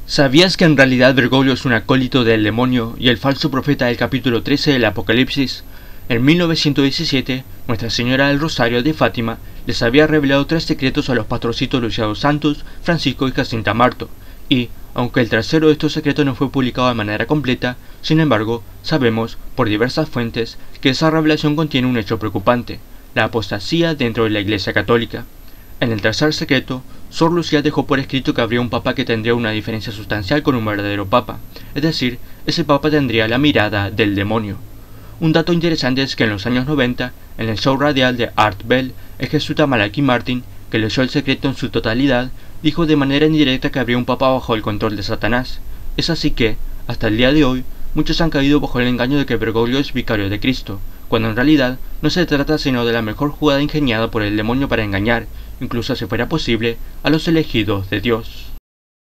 ¿Sabías que en realidad Bergoglio es un acólito del demonio y el falso profeta del capítulo 13 del Apocalipsis? En 1917, Nuestra Señora del Rosario de Fátima les había revelado 3 secretos a los pastorcitos Luciano Santos, Francisco y Jacinta Marto, y, aunque el tercero de estos secretos no fue publicado de manera completa, sin embargo, sabemos, por diversas fuentes, que esa revelación contiene un hecho preocupante: la apostasía dentro de la Iglesia Católica. En el tercer secreto, Sor Lucía dejó por escrito que habría un papa que tendría una diferencia sustancial con un verdadero papa, es decir, ese papa tendría la mirada del demonio. Un dato interesante es que en los años 90, en el show radial de Art Bell, el jesuita Malachi Martin, que leyó el secreto en su totalidad, dijo de manera indirecta que habría un papa bajo el control de Satanás. Es así que, hasta el día de hoy, muchos han caído bajo el engaño de que Bergoglio es vicario de Cristo, cuando en realidad no se trata sino de la mejor jugada ingeniada por el demonio para engañar, incluso si fuera posible, a los elegidos de Dios.